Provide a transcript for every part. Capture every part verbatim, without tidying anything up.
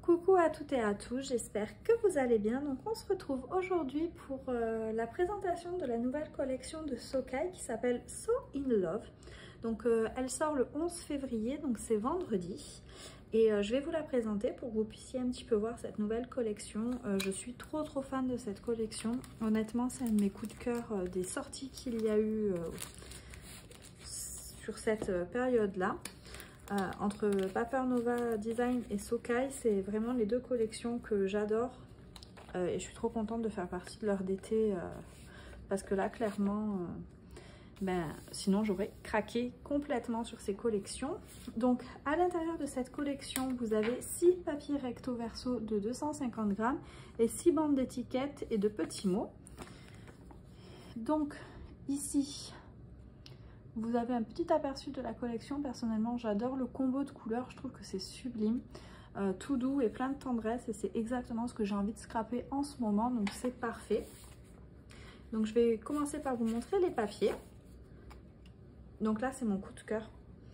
Coucou à toutes et à tous, j'espère que vous allez bien. Donc on se retrouve aujourd'hui pour euh, la présentation de la nouvelle collection de Socai qui s'appelle So In Love. Donc euh, elle sort le onze février, donc c'est vendredi. Et euh, je vais vous la présenter pour que vous puissiez un petit peu voir cette nouvelle collection. Euh, je suis trop trop fan de cette collection. Honnêtement, c'est un de mes coups de cœur euh, des sorties qu'il y a eu euh, sur cette euh, période-là. Euh, entre Paper Nova Design et Socai, c'est vraiment les deux collections que j'adore euh, et je suis trop contente de faire partie de leur d'été euh, parce que là clairement euh, ben, sinon j'aurais craqué complètement sur ces collections. Donc à l'intérieur de cette collection vous avez six papiers recto verso de deux cent cinquante grammes et six bandes d'étiquettes et de petits mots. Donc ici vous avez un petit aperçu de la collection. Personnellement, j'adore le combo de couleurs. Je trouve que c'est sublime. Euh, tout doux et plein de tendresse. Et c'est exactement ce que j'ai envie de scraper en ce moment. Donc, c'est parfait. Donc, je vais commencer par vous montrer les papiers. Donc là, c'est mon coup de cœur.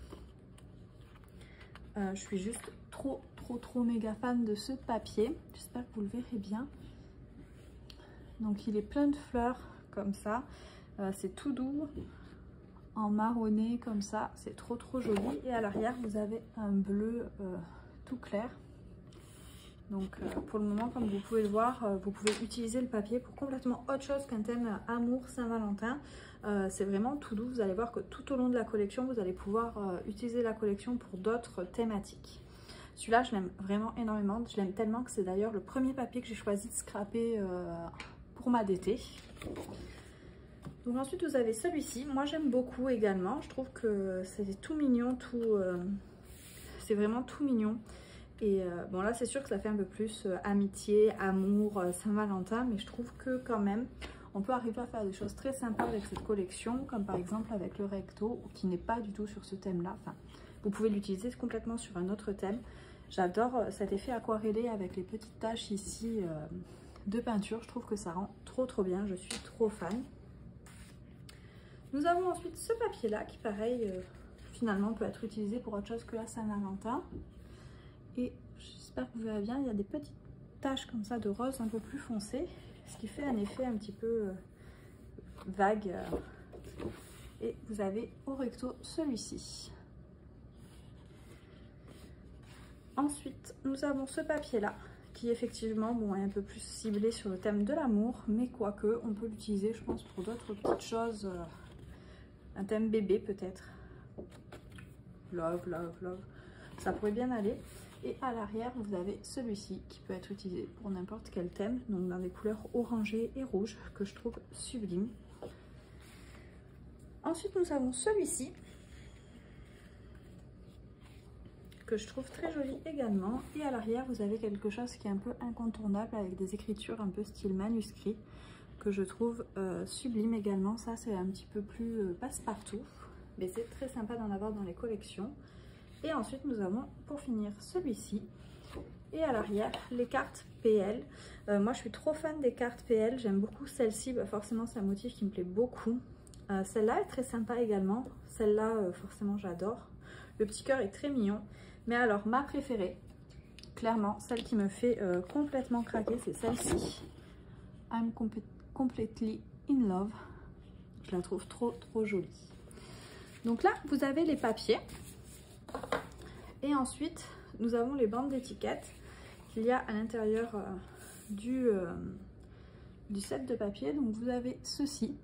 Euh, je suis juste trop, trop, trop méga fan de ce papier. J'espère que vous le verrez bien. Donc, il est plein de fleurs comme ça. Euh, c'est tout doux. En marronné comme ça, c'est trop trop joli. Et à l'arrière vous avez un bleu euh, tout clair. Donc euh, pour le moment, comme vous pouvez le voir, euh, vous pouvez utiliser le papier pour complètement autre chose qu'un thème amour Saint-Valentin. Euh, c'est vraiment tout doux. Vous allez voir que tout au long de la collection vous allez pouvoir euh, utiliser la collection pour d'autres thématiques. Celui-là je l'aime vraiment énormément, je l'aime tellement que c'est d'ailleurs le premier papier que j'ai choisi de scraper euh, pour ma d'été. Donc ensuite vous avez celui-ci, moi j'aime beaucoup également, je trouve que c'est tout mignon, tout, euh, c'est vraiment tout mignon. Et euh, bon là c'est sûr que ça fait un peu plus euh, amitié, amour, euh, Saint-Valentin, mais je trouve que quand même on peut arriver à faire des choses très sympas avec cette collection, comme par exemple avec le recto, qui n'est pas du tout sur ce thème-là. Enfin, vous pouvez l'utiliser complètement sur un autre thème. J'adore euh, cet effet aquarellé avec les petites taches ici euh, de peinture, je trouve que ça rend trop trop bien, je suis trop fan. Nous avons ensuite ce papier là qui pareil euh, finalement peut être utilisé pour autre chose que la Saint-Valentin. Et j'espère que vous verrez bien, il y a des petites taches comme ça de rose un peu plus foncé, ce qui fait un effet un petit peu euh, vague. Euh. Et vous avez au recto celui-ci. Ensuite nous avons ce papier là qui effectivement bon, est un peu plus ciblé sur le thème de l'amour, mais quoique on peut l'utiliser je pense pour d'autres petites choses. Euh, un thème bébé peut-être, love, love, love, ça pourrait bien aller. Et à l'arrière vous avez celui-ci qui peut être utilisé pour n'importe quel thème, donc dans des couleurs orangées et rouges que je trouve sublime. Ensuite nous avons celui-ci que je trouve très joli également, et à l'arrière vous avez quelque chose qui est un peu incontournable avec des écritures un peu style manuscrit que je trouve euh, sublime également. Ça c'est un petit peu plus euh, passe-partout, mais c'est très sympa d'en avoir dans les collections. Et ensuite nous avons pour finir celui-ci, et à l'arrière les cartes P L. Euh, moi je suis trop fan des cartes P L, j'aime beaucoup celle-ci, bah, forcément c'est un motif qui me plaît beaucoup. Euh, celle-là est très sympa également, celle-là euh, forcément j'adore. Le petit cœur est très mignon, mais alors ma préférée, clairement celle qui me fait euh, complètement craquer, c'est celle-ci. I'm Completely in Love. Je la trouve trop trop jolie. Donc là vous avez les papiers et ensuite nous avons les bandes d'étiquettes qu'il y a à l'intérieur euh, du, euh, du set de papier. Donc vous avez ceci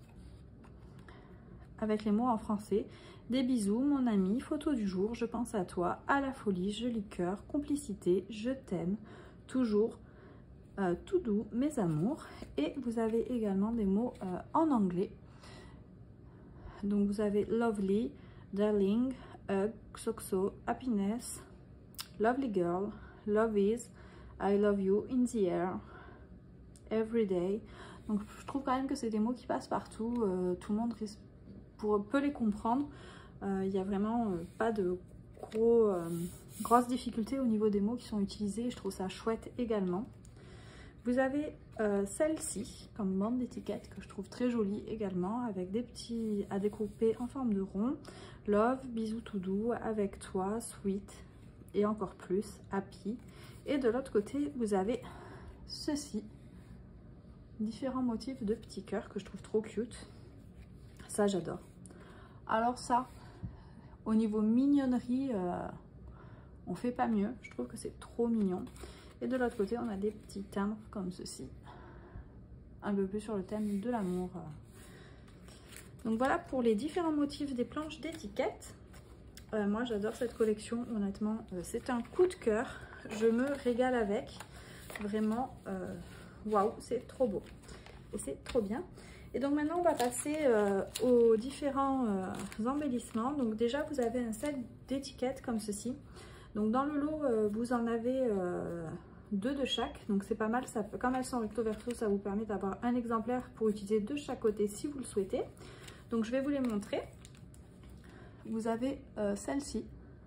avec les mots en français: des bisous mon ami, photo du jour, je pense à toi, à la folie, joli cœur, complicité, je t'aime, toujours, Euh, tout doux, mes amours. Et vous avez également des mots euh, en anglais. Donc vous avez lovely, darling, hug, soxo, happiness, lovely girl, love is, I love you, in the air, every day. Donc je trouve quand même que c'est des mots qui passent partout. Euh, tout le monde pour, peut les comprendre. Euh, il n'y a vraiment euh, pas de gros, euh, grosses difficultés au niveau des mots qui sont utilisés. Je trouve ça chouette également. Vous avez euh, celle-ci comme bande d'étiquette que je trouve très jolie également, avec des petits à découper en forme de rond. Love, bisous tout doux, avec toi, sweet, et encore plus, Happy. Et de l'autre côté, vous avez ceci, différents motifs de petits cœurs que je trouve trop cute. Ça, j'adore. Alors ça, au niveau mignonnerie, euh, on fait pas mieux. Je trouve que c'est trop mignon. Et de l'autre côté, on a des petits timbres comme ceci. Un peu plus sur le thème de l'amour. Donc voilà pour les différents motifs des planches d'étiquettes. Euh, moi, j'adore cette collection. Honnêtement, euh, c'est un coup de cœur. Je me régale avec. Vraiment, waouh, wow, c'est trop beau. Et c'est trop bien. Et donc maintenant, on va passer euh, aux différents euh, embellissements. Donc déjà, vous avez un set d'étiquettes comme ceci. Donc dans le lot, euh, vous en avez euh, deux de chaque. Donc c'est pas mal. Ça, comme elles sont recto verso, ça vous permet d'avoir un exemplaire pour utiliser de chaque côté si vous le souhaitez. Donc je vais vous les montrer. Vous avez euh, celle-ci.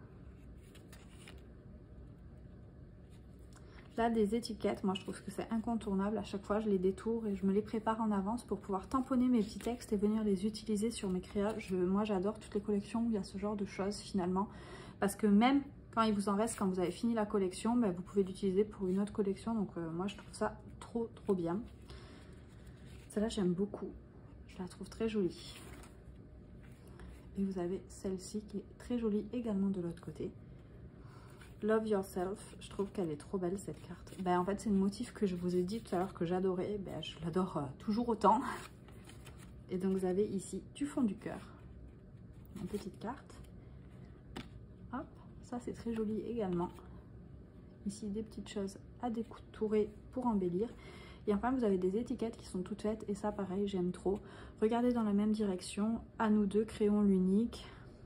Là, des étiquettes, moi je trouve que c'est incontournable. À chaque fois, je les détourne et je me les prépare en avance pour pouvoir tamponner mes petits textes et venir les utiliser sur mes créas. Je, moi, j'adore toutes les collections où il y a ce genre de choses finalement. Parce que même quand il vous en reste, quand vous avez fini la collection, ben, vous pouvez l'utiliser pour une autre collection. Donc euh, moi, je trouve ça trop, trop bien. Celle-là, j'aime beaucoup. Je la trouve très jolie. Et vous avez celle-ci qui est très jolie également de l'autre côté. Love Yourself, je trouve qu'elle est trop belle cette carte. Ben, en fait, c'est le motif que je vous ai dit tout à l'heure que j'adorais. Ben, je l'adore euh, toujours autant. Et donc, vous avez ici du fond du cœur. Une petite carte. Hop, ça c'est très joli également. Ici, des petites choses à détourer pour embellir. Et enfin, vous avez des étiquettes qui sont toutes faites. Et ça, pareil, j'aime trop. Regardez dans la même direction. À nous deux, créons l'unique.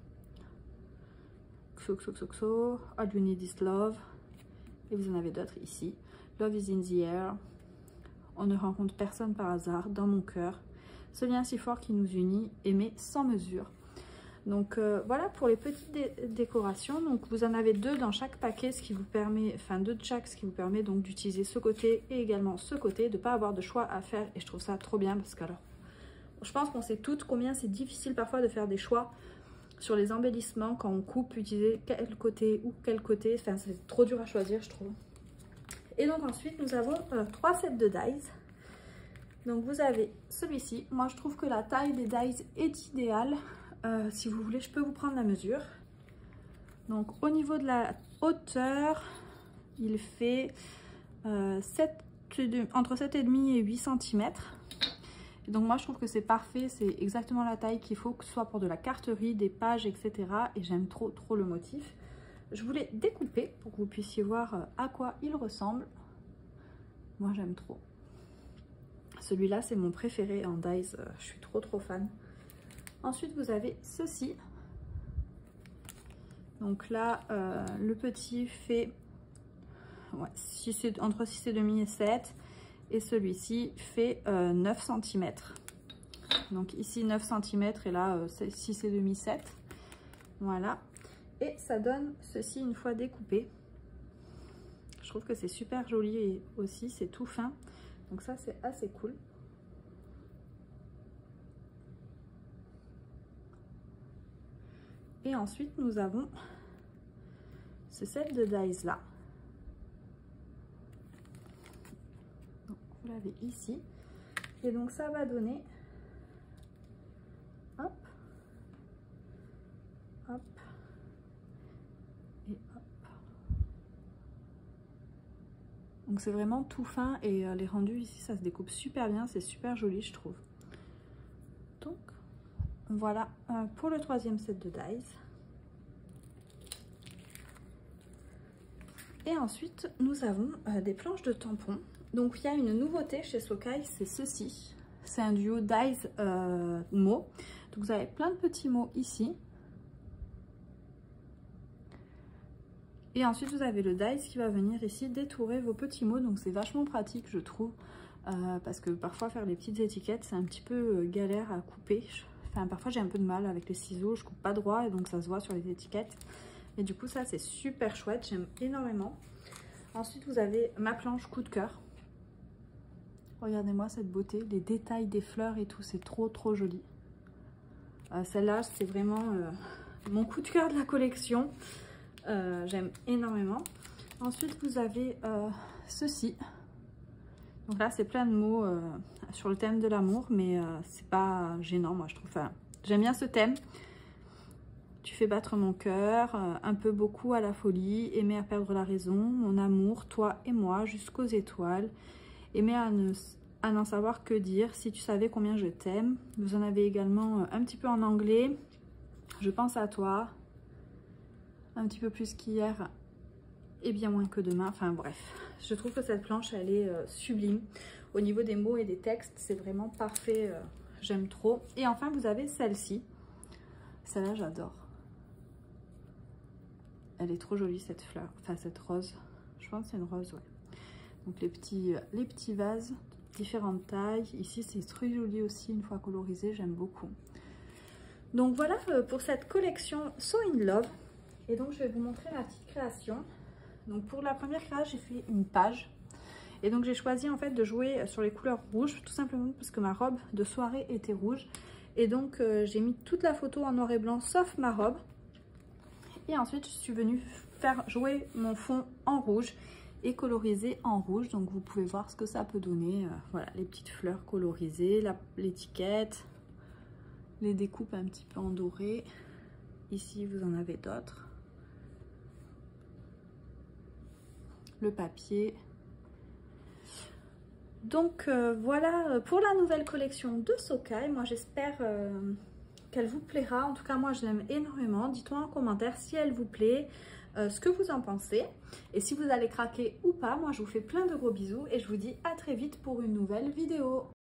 Xo, xo, xo, xo. All you need is love. Et vous en avez d'autres ici. Love is in the air. On ne rencontre personne par hasard. Dans mon cœur. Ce lien si fort qui nous unit. Aimer sans mesure. Donc euh, voilà pour les petites dé décorations. Donc vous en avez deux dans chaque paquet, ce qui vous permet, enfin deux de chaque, ce qui vous permet donc d'utiliser ce côté et également ce côté, de ne pas avoir de choix à faire. Et je trouve ça trop bien parce que alors, je pense qu'on sait toutes combien c'est difficile parfois de faire des choix sur les embellissements quand on coupe, utiliser quel côté ou quel côté. Enfin, c'est trop dur à choisir, je trouve. Et donc ensuite, nous avons euh, trois sets de dies. Donc vous avez celui-ci. Moi, je trouve que la taille des dies est idéale. Euh, si vous voulez, je peux vous prendre la mesure. Donc au niveau de la hauteur, il fait euh, sept, entre sept virgule cinq et huit centimètres. Donc moi je trouve que c'est parfait, c'est exactement la taille qu'il faut, que ce soit pour de la carterie, des pages, et cetera. Et j'aime trop trop le motif. Je voulais découper pour que vous puissiez voir à quoi il ressemble. Moi j'aime trop. Celui-là c'est mon préféré en dies, je suis trop trop fan. Ensuite vous avez ceci. Donc là euh, le petit fait ouais, six, entre six virgule cinq et sept. Et celui-ci fait euh, neuf centimètres. Donc ici neuf centimètres et là euh, six virgule cinq, sept. Voilà. Et ça donne ceci une fois découpé. Je trouve que c'est super joli et aussi c'est tout fin. Donc ça c'est assez cool. Et ensuite nous avons ce set de dies là. Vous l'avez ici. Et donc ça va donner hop, hop et hop. Donc c'est vraiment tout fin et euh, les rendus ici ça se découpe super bien, c'est super joli je trouve. Donc voilà euh, pour le troisième set de dies. Et ensuite nous avons euh, des planches de tampons. Donc il y a une nouveauté chez Socai, c'est ceci. C'est un duo dies euh, mots. Donc vous avez plein de petits mots ici. Et ensuite vous avez le dies qui va venir ici détourer vos petits mots. Donc c'est vachement pratique je trouve. Euh, parce que parfois faire les petites étiquettes c'est un petit peu euh, galère à couper. Enfin parfois j'ai un peu de mal avec les ciseaux, je coupe pas droit et donc ça se voit sur les étiquettes. Et du coup ça c'est super chouette, j'aime énormément. Ensuite vous avez ma planche coup de cœur. Regardez-moi cette beauté, les détails des fleurs et tout, c'est trop trop joli. Euh, Celle-là, c'est vraiment euh, mon coup de cœur de la collection. Euh, J'aime énormément. Ensuite, vous avez euh, ceci. Donc là, c'est plein de mots euh, sur le thème de l'amour, mais euh, c'est pas gênant, moi, je trouve. Enfin, j'aime bien ce thème. Tu fais battre mon cœur, euh, un peu beaucoup à la folie, aimer à perdre la raison, mon amour, toi et moi, jusqu'aux étoiles, aimer à ne, à n'en savoir que dire, si tu savais combien je t'aime. Vous en avez également euh, un petit peu en anglais, je pense à toi, un petit peu plus qu'hier et bien moins que demain. Enfin bref, je trouve que cette planche, elle est euh, sublime. Au niveau des mots et des textes, c'est vraiment parfait, euh, j'aime trop. Et enfin, vous avez celle-ci. Celle-là, j'adore. Elle est trop jolie cette fleur, enfin cette rose. Je pense que c'est une rose, ouais. Donc les petits, les petits vases, différentes tailles. Ici c'est très joli aussi une fois colorisé, j'aime beaucoup. Donc voilà pour cette collection So In Love. Et donc je vais vous montrer ma petite création. Donc pour la première création, j'ai fait une page. Et donc j'ai choisi en fait de jouer sur les couleurs rouges, tout simplement parce que ma robe de soirée était rouge. Et donc euh, j'ai mis toute la photo en noir et blanc sauf ma robe. Et ensuite, je suis venue faire jouer mon fond en rouge et coloriser en rouge. Donc, vous pouvez voir ce que ça peut donner. Euh, voilà, les petites fleurs colorisées, l'étiquette, les découpes un petit peu en doré. Ici, vous en avez d'autres. Le papier. Donc, euh, voilà pour la nouvelle collection de Socai. Moi, j'espère... Euh, qu'elle vous plaira. En tout cas, moi, je l'aime énormément. Dites-moi en commentaire si elle vous plaît, euh, ce que vous en pensez. Et si vous allez craquer ou pas, moi, je vous fais plein de gros bisous et je vous dis à très vite pour une nouvelle vidéo.